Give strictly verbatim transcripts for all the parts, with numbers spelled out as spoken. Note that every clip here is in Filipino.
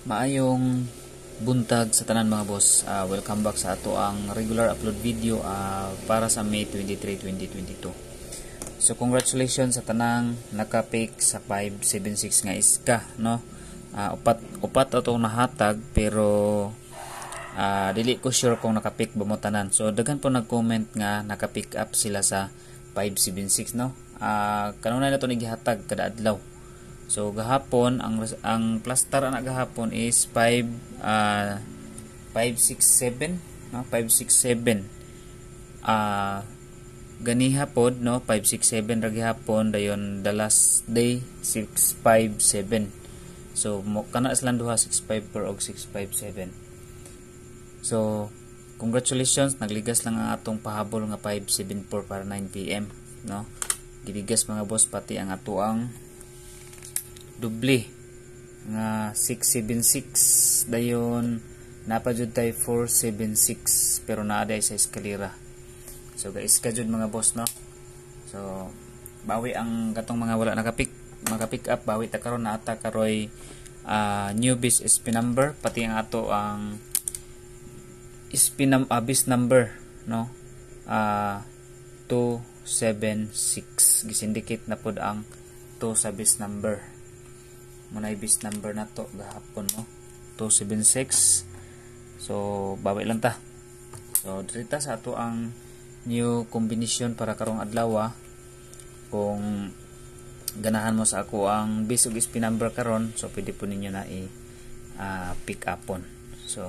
Maayong buntag sa tanan mga boss. Uh, welcome back sa ato ang regular upload video uh, para sa May twenty-third, twenty twenty-two. So congratulations sa tanang nakapick sa five seventy-six nga iska, no? Uh, upat upat atong nahatag pero uh, dili ko sure kung nakapick ba mo tanan. So daghan po nag-comment nga nakapick up sila sa five seventy-six, no? Uh, kanunay na to nigihatag kada adlaw. So gahapon ang ang plaster ana gahapon is five uh five six seven, no, five six seven. Ah uh, ganiha pod, no, five six seven ra gihapon dayon the last day six five seven. So mo kana silang duha six five four og six five seven. So congratulations, nagligas lang ang atong pahabol nga five seven four para nine p m, no. Gidigas mga boss pati ang ato ang dubli nga six seven six, dayon napadjud tay four seven six pero naa day sa eskalera. So guys, kajud mga boss, no. So bawi ang katong mga wala nakapick makapick up, bawi ta karon na ata karoy uh, new bis S P number pati ang ato ang S P num uh, bis number, no. Uh, two seven six gisindicate na pod ang two sa bis number. Munay bis number na to gahapon, no, two seven six. So bawi lang ta. So dirita sa ato ang new combination para karong adlaw. Kung ganahan mo sa ako ang bis ug S P number karon, so pwede po ninyo na i uh, pick upon. So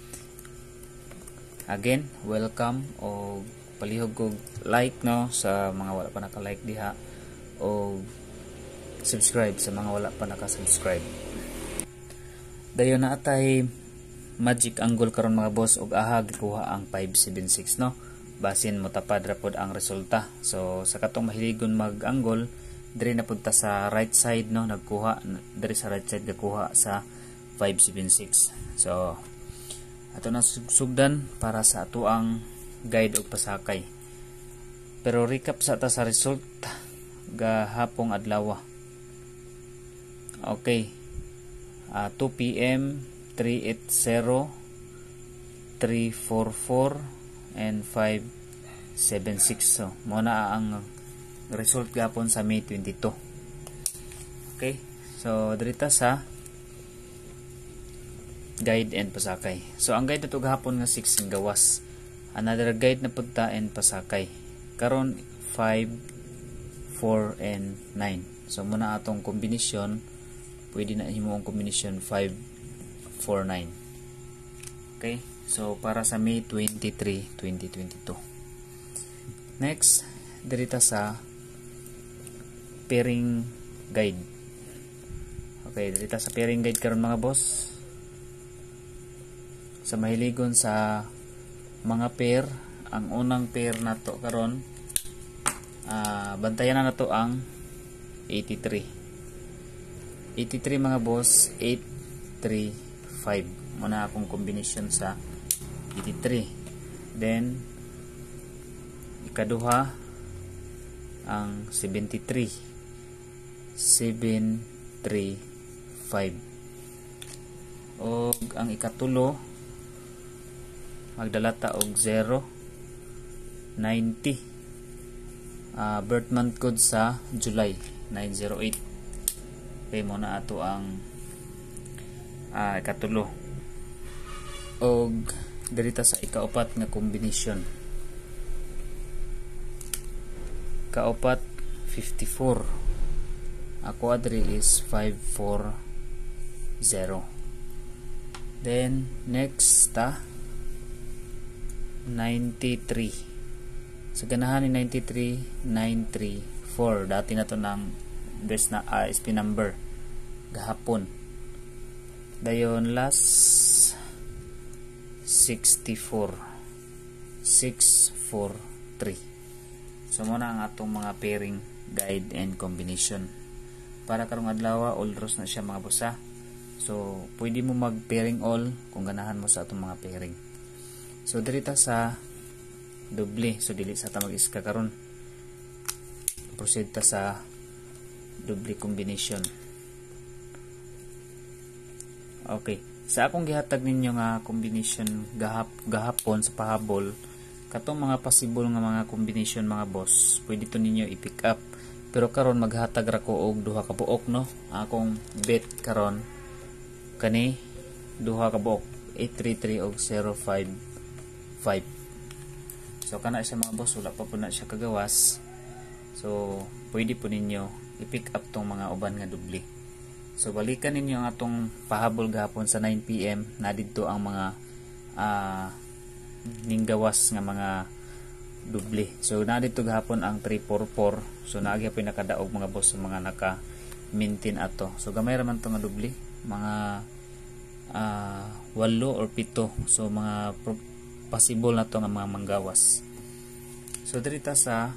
again, welcome o palihog og like, no, sa mga wala pa naka-like diha o subscribe sa mga wala pa naka-subscribe. Dayon na atay magic angle karon mga boss og aha gikuha ang five seven six, no. Basin mo tapad ra pod ang resulta. So sa katong mahiligon mag-angle, diri na punta sa right side, no, nagkuha diri sa right side gakuha sa five seven six. So ato na sugdan para sa ato ang guide og pasakay. Pero recap sa ta sa result gahapong adlaw. Okay, uh, two p m three eighty, three forty-four and five seventy-six. So muna ang result gapon sa May twenty-two. Okay, so dirita sa guide and pasakay. So ang guide nato gahapon nga six gawas, another guide na punta and pasakay karon five, four and nine. So muna atong kombinasyon, pwede na himo ang kombinasyon five, four, nine. Okay, so para sa May twenty-third, twenty twenty-two. Next, dirita sa pairing guide. Okay, dirita sa pairing guide karon mga boss. Sa mahiligon sa mga pair, ang unang pair nato karon, uh, bantayan na nato ang eighty-three. eighty-three mga boss, eight three five. Muna akong combination sa eighty-three. Then ikaduha ang seventy-three, seven three five. Og ang ikatulo magdalata og zero, ninety. Uh, birth month code sa July nine oh eight. Okay, muna ato ang uh, ikatulo. Og dirita sa ikaupat nga kombinasyon. Kaupat fifty-four. Ako adri is five four zero. Then next ta ninety-three. Sa ganahan ni ninety-three, nine three four. Dati na to ng best na uh, S P number gahapon. Dayon last sixty-four, six four three. So muna ang atong mga pairing guide and combination. Para karong adlaw all draws na siya mga boss. So pwede mo mag pairing all kung ganahan mo sa atong mga pairing. So dirita sa doble, so dili sa ta mag-iska karon, proceed ta sa doble combination. Okay, sa akong gihatag ninyo nga combination gahap gahapon sa pahabol, katong mga possible nga mga combination mga boss, pwede to ninyo i-pick up. Pero karon maghatag ra ko og duha ka buok, no. Akong bet karon kani duha ka buok, eight three three og zero five five. So kana siya mga boss, wala pa po na siya kagawas. So pwede po ninyo i-pick up tong mga uban nga dubli. So balikan ninyo ang atong pahabol gahapon sa nine p m na didto ang mga uh, ninggawas nga mga dubli. So na dito gahapon ang three four four. So naagi pa nakadaog mga boss sa mga naka maintain ato. So gamay ra man to nga dubli, mga uh, walo or pito. So mga possible na to nga mga manggawas. So dirita sa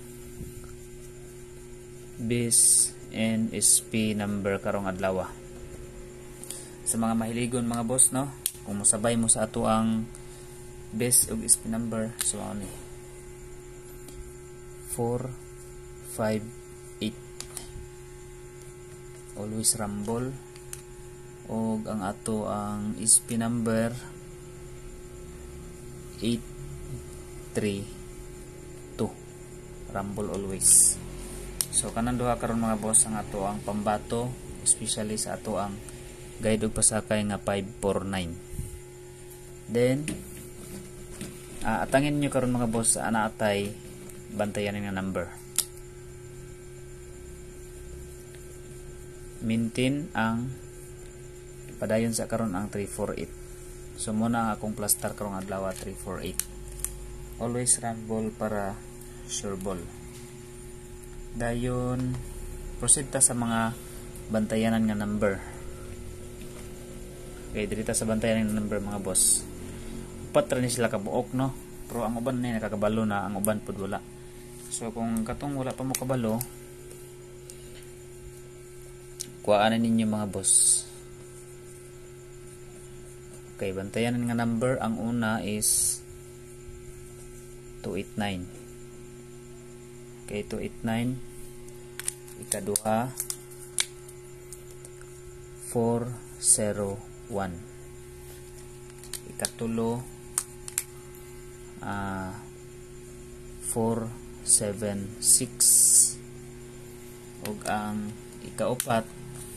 base N S P number karong adlaw. Sa mga mahiligon mga boss, no, kung mosabay mo sa ato ang base ug S P number, so ano ni four five eight, always rumble. Og ang ato ang S P number eight three two, rumble always. So kanan duha karon mga boss ang ato ang pambato, especially sa ato ang guide ug pasakay nga five four nine. Then uh, atangin nyo karon mga boss sa ana atay bantayan nga number. Maintain ang padayon sa karon ang three four eight. So muna ang akong plaster karong adlaw three four eight. Always rumble para sure ball. Dayon proceed ta sa mga bantayanan nga number. Okay, dito sa bantayanan nga number mga boss. Upat ra ni sila kabuok, no, pero ang uban ni nakakabalo na, ang uban pud wala. So kung katong wala pa mo kabalo, kuhaan ninyo mga boss. Okay, bantayanan nga number, ang una is two eight nine. Okay, two eight nine. Ikaduha four zero one. Ikatulo uh, four seven six. Ug ang ikaupat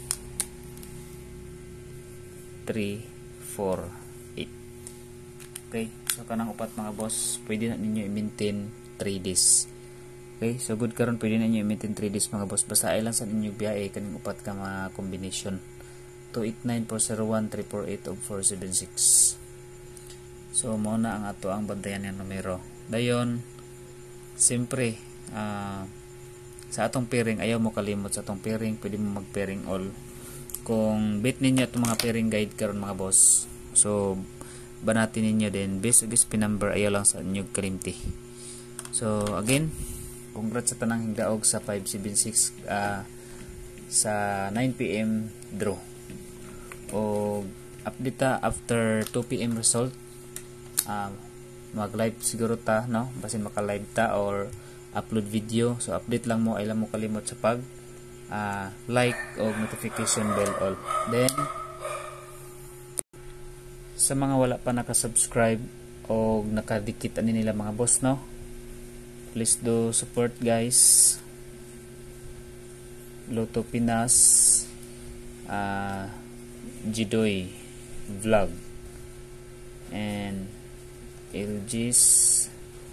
three four eight. Okay, so kanang upat mga boss, pwede na ninyo i-maintain three days. Okay, so good karon pwede na nyo i-maintain three days mga boss. Basta ay lang sa inyong biyahe kaning upat ka mga combination. two eight nine, four zero one, three four eight ug four seven six. So mo na ang ato ang bantayan nga numero. Dayon siyempre uh, sa atong pairing, ayaw mo kalimot sa atong pairing, pwede mo mag pairing all. Kung bit ninyo itong mga pairing guide karon mga boss, so banatin ninyo din base ug S P number, ayaw lang sa inyong kalimti. So again, congrats sa tanang hingdaog sa five seven six uh, sa nine p m draw. O update ta after two p m result. Uh, mag live siguro ta, no, basin maka live ta or upload video. So update lang mo, ay lang mo kalimot sa pag uh, like o notification bell all. Then sa mga wala pa naka-subscribe o nakadikit ani nila mga boss, no, please do support guys. Lotto Pinas, uh, Jidoy Vlog, and L G's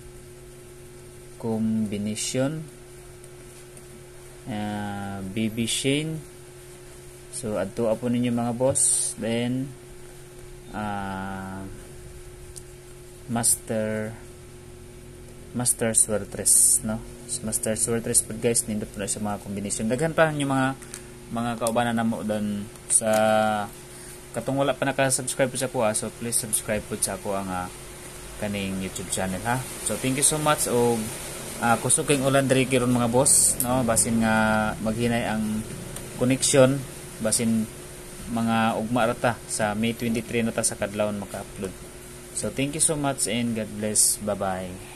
Combination, uh, Baby Shane. So adto po ninyo mga boss. Then uh, Master Master Swertres, no? Master Swertres po guys, nindot po na sa mga combination. Daghan pa yung mga mga kaubanan na mo doon sa katong wala pa naka-subscribe po sa ako, so please subscribe po sa ako ang uh, kaning YouTube channel, ha. So thank you so much. O uh, kusog kayong ulan diri kiron mga boss, no, basin nga maghinay ang connection, basin mga ugma rata sa May twenty-three na ta sa kadlawon maka-upload. So thank you so much and God bless. Bye bye.